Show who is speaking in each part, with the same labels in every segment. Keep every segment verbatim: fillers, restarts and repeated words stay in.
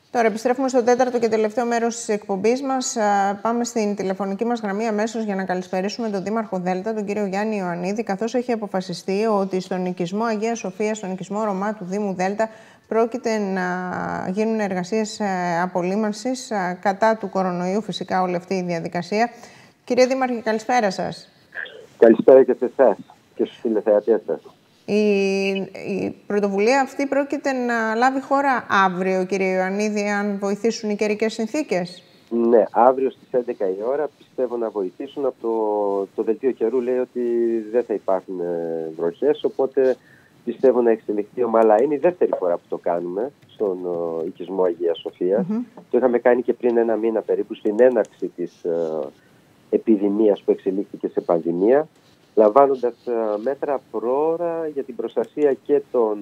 Speaker 1: Τώρα επιστρέφουμε στο τέταρτο και τελευταίο μέρος της εκπομπής μας. Πάμε στην τηλεφωνική μας γραμμή αμέσως για να καλησπερίσουμε τον Δήμαρχο Δέλτα, τον κύριο Γιάννη Ιωαννίδη, καθώς έχει αποφασιστεί ότι στον οικισμό Αγία Σοφία, στον οικισμό Ρωμά του Δήμου Δέλτα, πρόκειται να γίνουν εργασίες απολύμανσης κατά του κορονοϊού, φυσικά όλη αυτή η διαδικασία. Κύριε Δήμαρχε, καλησπέρα σας.
Speaker 2: Καλησπέρα και σε εσάς και στους τηλεθεατές σας.
Speaker 1: Η, η πρωτοβουλία αυτή πρόκειται να λάβει χώρα αύριο, κύριε Ιωαννίδη, αν βοηθήσουν οι καιρικές συνθήκες.
Speaker 2: Ναι, αύριο στις έντεκα η ώρα πιστεύω να βοηθήσουν. Από το, το δελτίο καιρού λέει ότι δεν θα υπάρχουν βροχές, οπότε πιστεύω να εξελιχθεί ομαλά. Είναι η δεύτερη φορά που το κάνουμε στον ο, οικισμό Αγία Σοφίας. Mm-hmm. Το είχαμε κάνει και πριν ένα μήνα περίπου, στην έναρξη της ε, επιδημίας που εξελίχθηκε σε πανδημία, λαμβάνοντας μέτρα πρόωρα για την προστασία και των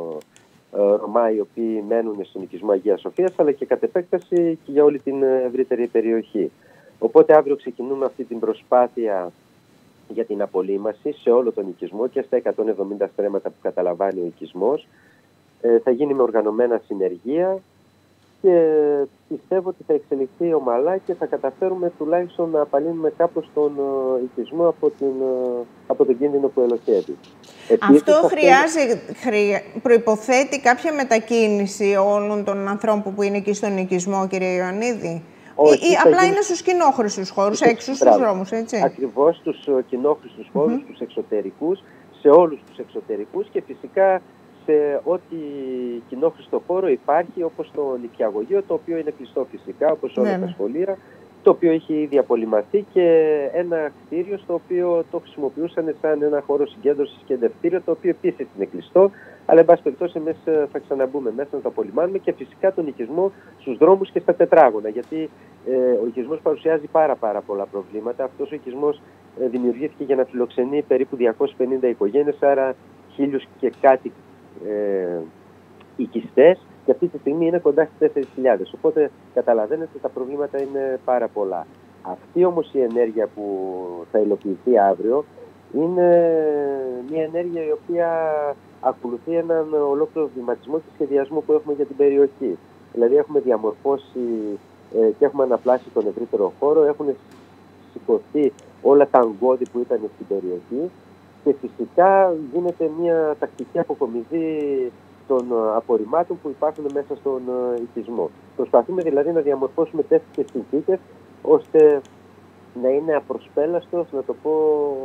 Speaker 2: Ρωμά οι οποίοι μένουν στον οικισμό Αγίας Σοφίας, αλλά και κατ' επέκταση και για όλη την ευρύτερη περιοχή. Οπότε αύριο ξεκινούμε αυτή την προσπάθεια για την απολύμαση σε όλο τον οικισμό και στα εκατόν εβδομήντα στρέμματα που καταλαμβάνει ο οικισμός. Ε, θα γίνει με οργανωμένα συνεργεία και πιστεύω ότι θα εξελιχθεί ομαλά και θα καταφέρουμε τουλάχιστον να απαλύνουμε κάπως τον uh, οικισμό από, την, uh, από τον κίνδυνο που ελοχεύει.
Speaker 1: Αυτό χρειάζει, χρεια... προϋποθέτει κάποια μετακίνηση όλων των ανθρώπων που είναι εκεί στον οικισμό, κύριε Ιωαννίδη, Όχι, ή, ή απλά γίνει... είναι στους κοινόχρηστους χώρους, έξω στους δρόμους, έτσι.
Speaker 2: Ακριβώς, στους κοινόχρηστους χώρους, mm-hmm. στους εξωτερικούς, σε όλους τους εξωτερικούς και φυσικά σε ό,τι κοινόχρηστο χώρο υπάρχει, όπως το νηπιαγωγείο, το οποίο είναι κλειστό φυσικά, όπως όλα ναι. τα σχολεία, το οποίο έχει ήδη απολυμαθεί, και ένα κτίριο στο οποίο το χρησιμοποιούσαν σαν ένα χώρο συγκέντρωσης και εντευτήριο, το οποίο επίσης είναι κλειστό, αλλά εν πάση περιπτώσει εμείς θα ξαναμπούμε μέσα να το απολυμάνουμε, και φυσικά τον οικισμό στους δρόμους και στα τετράγωνα, γιατί ε, ο οικισμός παρουσιάζει πάρα, πάρα πολλά προβλήματα. Αυτός ο οικισμός ε, δημιουργήθηκε για να φιλοξενεί περίπου διακόσιες πενήντα οικογένειες, άρα χίλιους και κάτι Ε, οικιστές, και αυτή τη στιγμή είναι κοντά στις τέσσερις χιλιάδες. Οπότε καταλαβαίνετε ότι τα προβλήματα είναι πάρα πολλά. Αυτή όμως η ενέργεια που θα υλοποιηθεί αύριο είναι μια ενέργεια η οποία ακολουθεί έναν ολόκληρο βηματισμό και σχεδιασμό που έχουμε για την περιοχή. Δηλαδή έχουμε διαμορφώσει ε, και έχουμε αναπλάσει τον ευρύτερο χώρο, έχουν σηκωθεί όλα τα αγκώδη που ήταν στην περιοχή, και φυσικά γίνεται μια τακτική αποκομιδή των απορριμμάτων που υπάρχουν μέσα στον οικισμό. Προσπαθούμε δηλαδή να διαμορφώσουμε τέτοιες συνθήκες ώστε να είναι απροσπέλαστος, να το πω,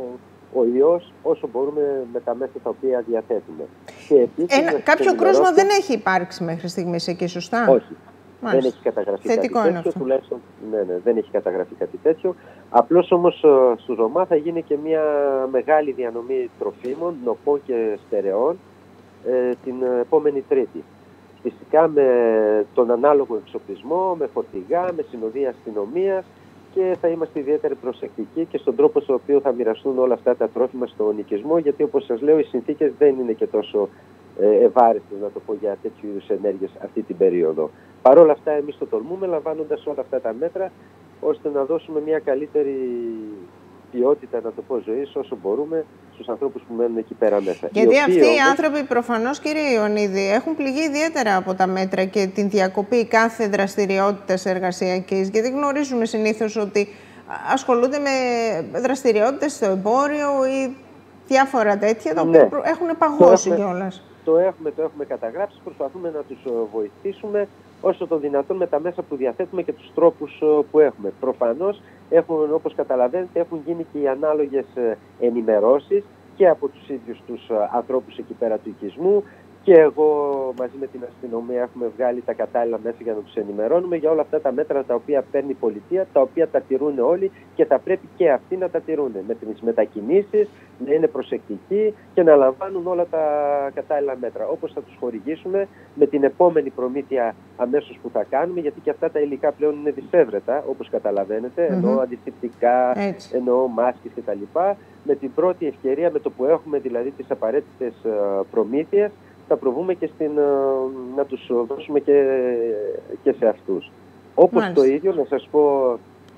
Speaker 2: ο ιός όσο μπορούμε με τα μέσα τα οποία διαθέτουμε. Και επίσης,
Speaker 1: Ένα, κάποιο κρούσμα δεν έχει υπάρξει μέχρι στιγμής εκεί, σωστά?
Speaker 2: Όχι. Μάλιστα. Δεν έχει καταγραφεί
Speaker 1: Θετικό
Speaker 2: κάτι τέτοιο, τουλάχιστον ναι, ναι, δεν έχει καταγραφεί κάτι τέτοιο. Απλώς όμως στους Ρωμά θα γίνει και μια μεγάλη διανομή τροφίμων, νοπών και στερεών ε, την επόμενη Τρίτη. Φυσικά με τον ανάλογο εξοπλισμό, με φορτηγά, με συνοδεία αστυνομίας, και θα είμαστε ιδιαίτερα προσεκτικοί και στον τρόπο στον οποίο θα μοιραστούν όλα αυτά τα τρόφιμα στον οικισμό, γιατί όπως σας λέω οι συνθήκες δεν είναι και τόσο ευάρεστες, να το πω, για τέτοιου είδους ενέργειες αυτή την περίοδο. Παρ' όλα αυτά εμείς το τολμούμε, λαμβάνοντας όλα αυτά τα μέτρα, ώστε να δώσουμε μια καλύτερη ποιότητα, να το πω, ζωής όσο μπορούμε στους ανθρώπους που μένουν εκεί πέρα μέσα.
Speaker 1: Γιατί οι αυτοί οι όμως... άνθρωποι προφανώς, κύριε Ιωαννίδη, έχουν πληγεί ιδιαίτερα από τα μέτρα και την διακοπή κάθε δραστηριότητας εργασιακής, γιατί γνωρίζουμε συνήθως ότι ασχολούνται με δραστηριότητες στο εμπόριο ή διάφορα τέτοια, τα οποία ναι. έχουν παγώσει κιόλας.
Speaker 2: Το έχουμε, το έχουμε καταγράψει, προσπαθούμε να τους βοηθήσουμε όσο το δυνατόν με τα μέσα που διαθέτουμε και τους τρόπους που έχουμε. Προφανώς, έχουν, όπως καταλαβαίνετε, έχουν γίνει και οι ανάλογες ενημερώσεις και από τους ίδιους τους ανθρώπους εκεί πέρα του οικισμού, και εγώ μαζί με την αστυνομία έχουμε βγάλει τα κατάλληλα μέσα για να τους ενημερώνουμε για όλα αυτά τα μέτρα τα οποία παίρνει η πολιτεία, τα οποία τα τηρούν όλοι και θα πρέπει και αυτοί να τα τηρούν. Με τις μετακινήσεις, να είναι προσεκτικοί και να λαμβάνουν όλα τα κατάλληλα μέτρα. Όπως θα τους χορηγήσουμε με την επόμενη προμήθεια αμέσως που θα κάνουμε, γιατί και αυτά τα υλικά πλέον είναι δυσέβρετα, όπως καταλαβαίνετε, mm-hmm. εννοώ αντισηπτικά, εννοώ μάσκες κτλ. Με την πρώτη ευκαιρία, με το που έχουμε δηλαδή τις απαραίτητες προμήθειες, θα προβούμε και στην, να τους δώσουμε και, και σε αυτούς. Όπως Μάλιστα. το ίδιο, να σας πω...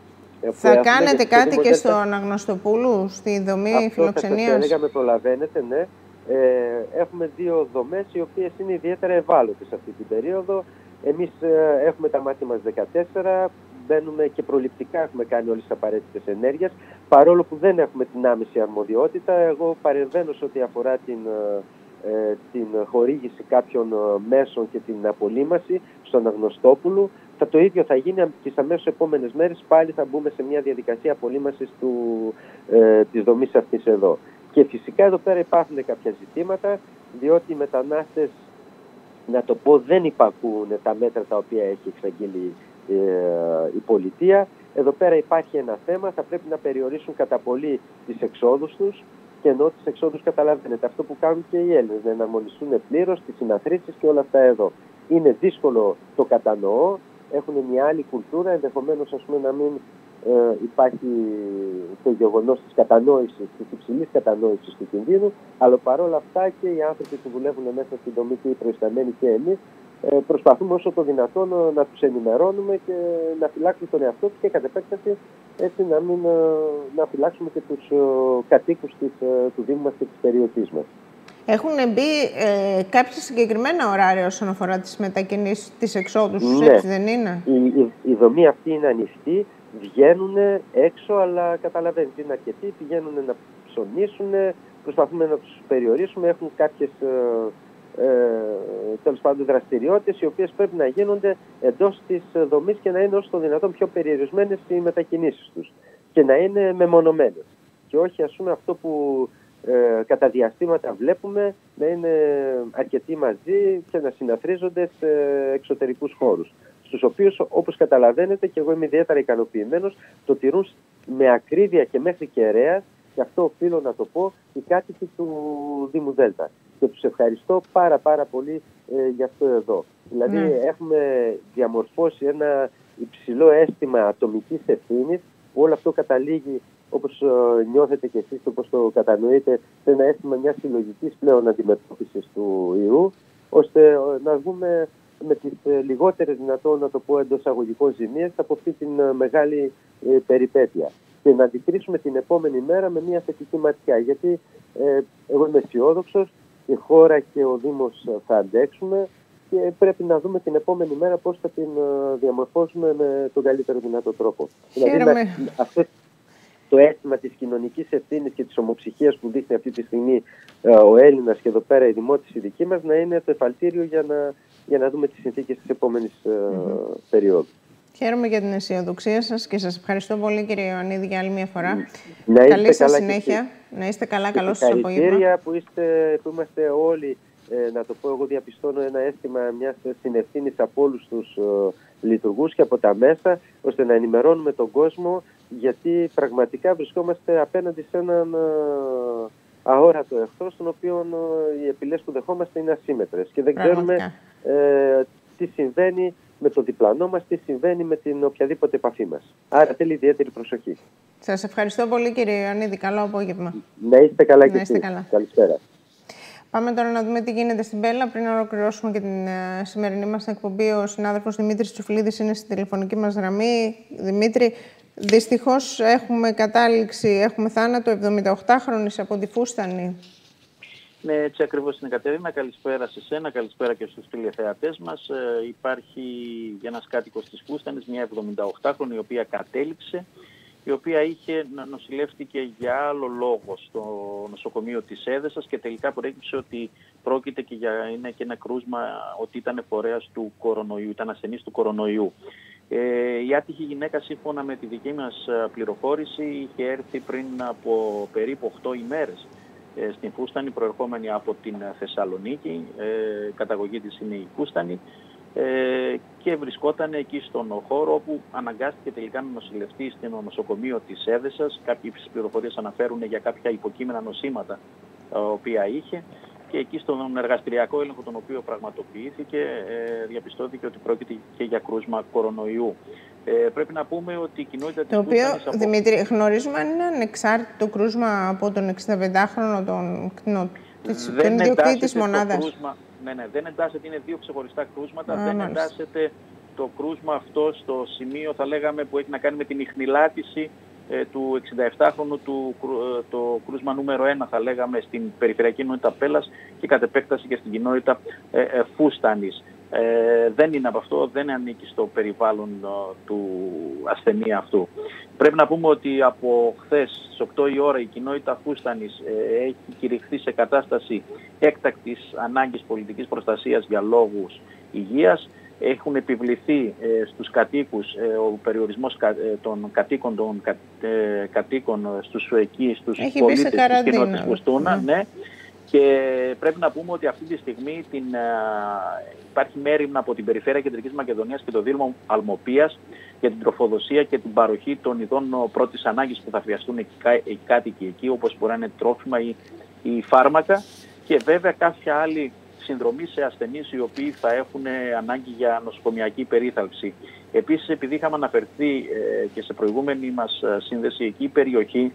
Speaker 1: Θα κάνετε κάτι και στο Αναγνωστοπούλου, στη δομή φιλοξενίας?
Speaker 2: Αυτό θα σας προλαβαίνετε, ναι. Ε, έχουμε δύο δομές οι οποίες είναι ιδιαίτερα ευάλωτες αυτή την περίοδο. Εμείς ε, έχουμε τα μάτια μας δεκατέσσερα, μπαίνουμε και προληπτικά έχουμε κάνει όλες τις απαραίτητες ενέργειες, παρόλο που δεν έχουμε την άμεση αρμοδιότητα. Εγώ παρεμβαίνω σε ό,τι αφορά την, ε, την χορήγηση κάποιων μέσων και την απολύμαση στον Αγνωστόπουλο. Θα το ίδιο θα γίνει και στις αμέσως επόμενες μέρες, πάλι θα μπούμε σε μια διαδικασία απολύμασης του, ε, της δομής αυτής εδώ. Και φυσικά εδώ πέρα υπάρχουν κάποια ζητήματα, διότι οι μετανάστες, να το πω, δεν υπακούν τα μέτρα τα οποία έχει εξαγγείλει ε, η πολιτεία. Εδώ πέρα υπάρχει ένα θέμα, θα πρέπει να περιορίσουν κατά πολύ τις εξόδους τους, και ενώ τις εξόδους καταλαβαίνετε αυτό που κάνουν και οι Έλληνες, να εναρμονιστούν πλήρως τις συναθρήσεις και όλα αυτά εδώ. Είναι δύσκολο, το κατανοώ, έχουν μια άλλη κουλτούρα, ενδεχομένως ας πούμε να μην ε, υπάρχει το γεγονός της κατανόησης, της υψηλής κατανόησης του κινδύνου, αλλά παρόλα αυτά και οι άνθρωποι που δουλεύουν μέσα στην δομή και οι προϊσταμένοι και εμείς ε, προσπαθούμε όσο το δυνατόν να τους ενημερώνουμε και να φυλάξουμε τον εαυτό τους και κατ' επέκταση έτσι να, μην, να φυλάξουμε και τους κατοίκους της, του Δήμου μας και της περιοχής μας.
Speaker 1: Έχουν μπει ε, κάποια συγκεκριμένα ωράρια όσον αφορά τις μετακινήσεις, τις εξόδους τους,
Speaker 2: ναι.
Speaker 1: Έτσι δεν είναι?
Speaker 2: Η, η, η δομή αυτή είναι ανοιχτή, βγαίνουν έξω, αλλά καταλαβαίνετε είναι αρκετοί, πηγαίνουν να ψωνίσουν, προσπαθούμε να τους περιορίσουμε, έχουν κάποιες ε, ε, τέλος πάντων δραστηριότητες οι οποίες πρέπει να γίνονται εντός της δομής και να είναι όσο το δυνατόν πιο περιορισμένες οι μετακινήσεις τους και να είναι μεμονωμένες. Και όχι ας πούμε αυτό που Ε, κατά διαστήματα βλέπουμε να είναι αρκετοί μαζί και να συναθρίζονται σε εξωτερικούς χώρους, στους οποίους όπως καταλαβαίνετε και εγώ είμαι ιδιαίτερα ικανοποιημένος, το τηρούν με ακρίβεια και μέχρι κεραία, και αυτό οφείλω να το πω, οι κάτοικοι του Δήμου Δέλτα. Και τους ευχαριστώ πάρα πάρα πολύ ε, για αυτό εδώ. Δηλαδή mm. έχουμε διαμορφώσει ένα υψηλό αίσθημα ατομικής ευθύνης, που όλο αυτό καταλήγει, όπως uh, νιώθετε και εσείς, όπως το κατανοείτε, σε ένα αίσθημα μιας συλλογικής πλέον αντιμετώπισης του ιού, ώστε uh, να βγούμε με τις uh, λιγότερες δυνατόν, να το πω εντός αγωγικών, ζημίες από αυτή την uh, μεγάλη uh, περιπέτεια. Και να αντικρίσουμε την επόμενη μέρα με μια θετική ματιά. Γιατί uh, εγώ είμαι αισιόδοξος, η χώρα και ο Δήμος uh, θα αντέξουμε και πρέπει να δούμε την επόμενη μέρα πώς θα την uh, διαμορφώσουμε με τον καλύτερο δυνατό τρόπο. Δηλαδή, να, αυτό, το αίσθημα της κοινωνικής ευθύνης και της ομοψυχίας που δείχνει αυτή τη στιγμή ε, ο Έλληνας και εδώ πέρα η δημότηση δική μας, να είναι το εφαλτήριο για να, για να δούμε τις συνθήκες της επόμενης ε, mm-hmm. περίοδου.
Speaker 1: Χαίρομαι για την αισιοδοξία σας και σας ευχαριστώ πολύ, κύριε Ιωαννίδη, για άλλη μια φορά.
Speaker 2: Να
Speaker 1: Καλή σας
Speaker 2: καλά
Speaker 1: συνέχεια. Και... Να είστε καλά, καλό σας απόγευμα.
Speaker 2: Συγχαρητήρια που, είστε, που είμαστε όλοι, ε, να το πω εγώ, διαπιστώνω ένα αίσθημα μιας συνευθύνης από όλους τους ε, λειτουργούς και από τα μέσα, ώστε να ενημερώνουμε τον κόσμο, γιατί πραγματικά βρισκόμαστε απέναντι σε έναν αόρατο εχθρό, στον οποίο οι επιλέξεις που δεχόμαστε είναι ασύμμετρες και δεν Πραγματικά. ξέρουμε ε, τι συμβαίνει με το διπλανό μας, τι συμβαίνει με την οποιαδήποτε επαφή μας. Άρα θέλει ιδιαίτερη προσοχή.
Speaker 1: Σας ευχαριστώ πολύ, κύριε Ιωαννίδη. Καλό απόγευμα.
Speaker 2: Να είστε καλά και
Speaker 1: εσείς. Καλησπέρα. Πάμε τώρα να δούμε τι γίνεται στην Πέλλα. Πριν ολοκληρώσουμε και την uh, σημερινή μας εκπομπή, ο συνάδελφος Δημήτρης Τσουφλίδης είναι στη τηλεφωνική μας γραμμή. Δημήτρη, δυστυχώς έχουμε κατάληξη, έχουμε θάνατο εβδομηνταοκτάχρονης από τη Φούστανη.
Speaker 3: Ναι, έτσι ακριβώς είναι, Κατερίνα. Καλησπέρα σε σένα, καλησπέρα και στους τηλεθεατές μας. Ε, υπάρχει ένας κάτοικος της Φούστανης, μια εβδομηνταοκτάχρονη, η οποία κατέληξε, η οποία είχε νοσηλεύτηκε για άλλο λόγο στο νοσοκομείο της Έδεσας και τελικά προέκυψε ότι πρόκειται και για είναι και ένα κρούσμα ότι ήταν φορέας του κορονοϊού, ήταν ασθενής του κορονοϊού. Ε, η άτυχη γυναίκα, σύμφωνα με τη δική μας πληροφόρηση, είχε έρθει πριν από περίπου οκτώ ημέρες ε, στην Φούστανη, προερχόμενη από την Θεσσαλονίκη, ε, καταγωγή της είναι η Φούστανη, ε, και βρισκόταν εκεί στον χώρο όπου αναγκάστηκε τελικά να νοσηλευτεί στο νοσοκομείο της Έδεσας. Κάποιες πληροφορίες αναφέρουν για κάποια υποκείμενα νοσήματα τα οποία είχε, και εκεί στον εργαστηριακό έλεγχο τον οποίο πραγματοποιήθηκε ε, διαπιστώθηκε ότι πρόκειται και για κρούσμα κορονοϊού. Ε, πρέπει να πούμε ότι η κοινότητα της
Speaker 1: Το οποίο,
Speaker 3: από...
Speaker 1: Δημήτρη, γνωρίζουμε αν είναι ανεξάρτητο κρούσμα από τον εξηνταπεντάχρονο τον ιδιοκτήτη της μονάδας.
Speaker 3: Κρούσμα, ναι, ναι, δεν εντάσσεται, είναι δύο ξεχωριστά κρούσματα. Α, δεν
Speaker 1: μάλιστα.
Speaker 3: εντάσσεται το κρούσμα αυτό στο σημείο, θα λέγαμε, που έχει να κάνει με την ιχνηλάτηση ε, του εξηνταεπτάχρονου, του, ε, το κρούσμα νούμερο ένα, θα λέγαμε, στην περιφερειακή κοινότητα Πέλλας και κατ' επέκταση και στην κοινότητα ε, ε, Φούστανης. Ε, δεν είναι από αυτό, δεν ανήκει στο περιβάλλον ε, του ασθενή αυτού. Πρέπει να πούμε ότι από χθες στις οκτώ η ώρα η κοινότητα Φούστανης ε, έχει κηρυχθεί σε κατάσταση έκτακτης ανάγκης πολιτικής προστασίας για λόγους υγείας. Έχουν επιβληθεί ε, στους κατοίκους ε, ο περιορισμός κα, ε, των κατοίκων, των κα, ε, κατοίκων στους εκεί, στους
Speaker 1: έχει
Speaker 3: πολίτες της κοινότητας Φουστούνα. Ναι. Ναι. Και πρέπει να πούμε ότι αυτή τη στιγμή την, uh, υπάρχει μέριμνα από την Περιφέρεια Κεντρικής Μακεδονίας και το Δήμο Αλμοπίας για την τροφοδοσία και την παροχή των ειδών πρώτης ανάγκης που θα χρειαστούν οι, οι κάτοικοι εκεί, όπως μπορεί να είναι τρόφιμα ή, ή φάρμακα, και βέβαια κάποια άλλη συνδρομή σε ασθενείς οι οποίοι θα έχουν ανάγκη για νοσοκομιακή περίθαλψη. Επίσης, επειδή είχαμε αναφερθεί ε, και σε προηγούμενη μας σύνδεση, εκεί η περιοχή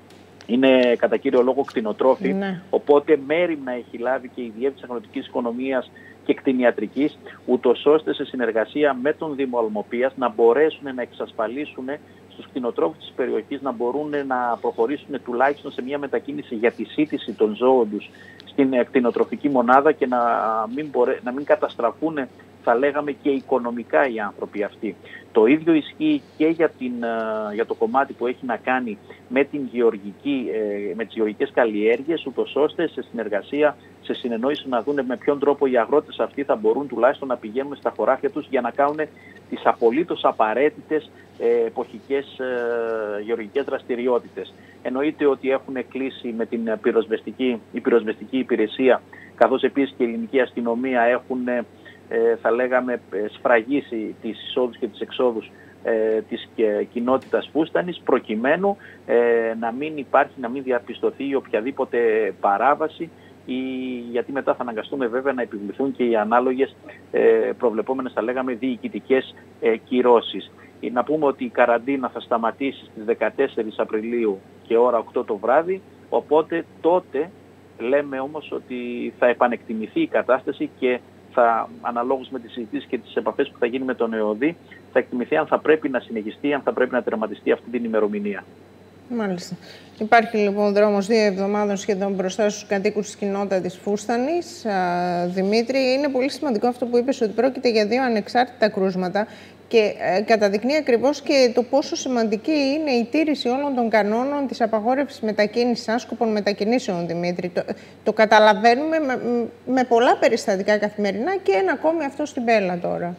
Speaker 3: είναι κατά κύριο λόγο κτηνοτρόφοι, ναι. Οπότε μέριμνα έχει λάβει και η Διεύθυνση Αγροτικής Οικονομίας και Κτηνιατρικής, ούτως ώστε σε συνεργασία με τον Δήμο Αλμοπίας να μπορέσουν να εξασφαλίσουν στους κτηνοτρόφους της περιοχής να μπορούν να προχωρήσουν τουλάχιστον σε μια μετακίνηση για τη σύντηση των ζώων τους στην κτηνοτροφική μονάδα και να μην, μπορέ, να μην καταστραφούν, θα λέγαμε, και οικονομικά οι άνθρωποι αυτοί. Το ίδιο ισχύει και για, την, για το κομμάτι που έχει να κάνει με, την γεωργική, με τις γεωργικές καλλιέργειες, ούτως ώστε σε συνεργασία, σε συνεννόηση να δουν με ποιον τρόπο οι αγρότες αυτοί θα μπορούν τουλάχιστον να πηγαίνουν στα χωράφια τους για να κάνουν τις απολύτως απαραίτητες εποχικές γεωργικές δραστηριότητες. Εννοείται ότι έχουν κλείσει με την πυροσβεστική, η πυροσβεστική υπηρεσία, καθώς επίσης και η ελληνική αστυνομία έχουν, Ε, θα λέγαμε, σφραγίσει τις εισόδους και τις εξόδους ε, της ε, κοινότητας Φούστανης, προκειμένου ε, να μην υπάρχει, να μην διαπιστωθεί οποιαδήποτε παράβαση, ή, γιατί μετά θα αναγκαστούμε βέβαια να επιβληθούν και οι ανάλογες ε, προβλεπόμενες, θα λέγαμε, διοικητικές ε, κυρώσεις. Να πούμε ότι η καραντίνα θα σταματήσει στις δεκατέσσερις Απριλίου και ώρα οκτώ το βράδυ, οπότε τότε λέμε όμως ότι θα επανεκτιμηθεί η κατάσταση και θα, αναλόγως με τις συζητήσεις και τις επαφές που θα γίνει με τον ΕΟΔΗ, θα εκτιμηθεί αν θα πρέπει να συνεχιστεί, αν θα πρέπει να τερματιστεί αυτή την ημερομηνία.
Speaker 1: Μάλιστα. Υπάρχει λοιπόν δρόμος δύο εβδομάδων σχεδόν μπροστά στους κατοίκους της κοινότητας της Φούστανης. Α, Δημήτρη, είναι πολύ σημαντικό αυτό που είπες, ότι πρόκειται για δύο ανεξάρτητα κρούσματα και ε, καταδεικνύει ακριβώς και το πόσο σημαντική είναι η τήρηση όλων των κανόνων της απαγόρευσης μετακίνησης, άσκοπων μετακινήσεων, Δημήτρη. Το, το καταλαβαίνουμε με, με πολλά περιστατικά καθημερινά και ένα ακόμη αυτό στην Πέλα τώρα.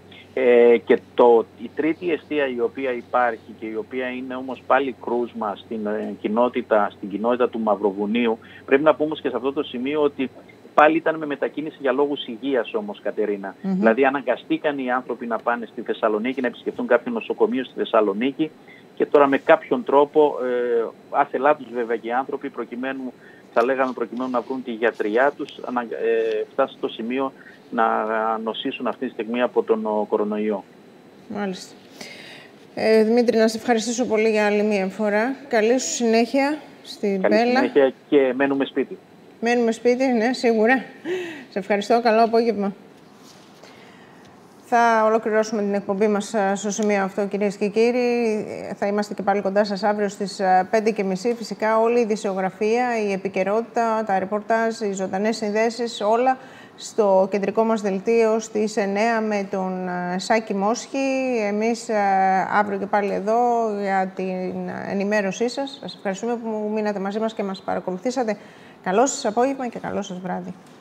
Speaker 3: Ε, και το, η τρίτη αιστεία η οποία υπάρχει και η οποία είναι όμως πάλι κρούσμα στην, ε, κοινότητα, στην κοινότητα του Μαυροβουνίου, πρέπει να πούμε και σε αυτό το σημείο ότι πάλι ήταν με μετακίνηση για λόγους υγείας όμως, Κατερίνα. Mm-hmm. Δηλαδή αναγκαστήκαν οι άνθρωποι να πάνε στη Θεσσαλονίκη, να επισκεφτούν κάποιο νοσοκομείο στη Θεσσαλονίκη, και τώρα με κάποιον τρόπο, ε, άθελά τους βέβαια και οι άνθρωποι, προκειμένου, θα λέγαμε, προκειμένου να βρουν τη γιατριά τους, ανα, ε, φτάσει στο σημείο να νοσήσουν αυτή τη στιγμή από τον κορονοϊό.
Speaker 1: Μάλιστα. Ε, Δημήτρη, να σε ευχαριστήσω πολύ για άλλη μία φορά. Καλή σου συνέχεια στην Πέλα.
Speaker 3: Καλή συνέχεια και μένουμε σπίτι.
Speaker 1: Μένουμε σπίτι, ναι, σίγουρα. Σε ευχαριστώ. Καλό απόγευμα. Θα ολοκληρώσουμε την εκπομπή μας στο σημείο αυτό, κυρίες και κύριοι. Θα είμαστε και πάλι κοντά σας αύριο στις πέντε και μισή. Φυσικά όλη η ειδησιογραφία, η επικαιρότητα, τα ρεπορτάζ, οι ζωντανές συνδέσεις, όλα στο κεντρικό μας δελτίο στις εννέα με τον Σάκη Μόσχη. Εμείς αύριο και πάλι εδώ για την ενημέρωσή σας. Σας ευχαριστούμε που μείνατε μαζί μας και μας παρακολουθήσατε. Καλό σας απόγευμα και καλό σας βράδυ.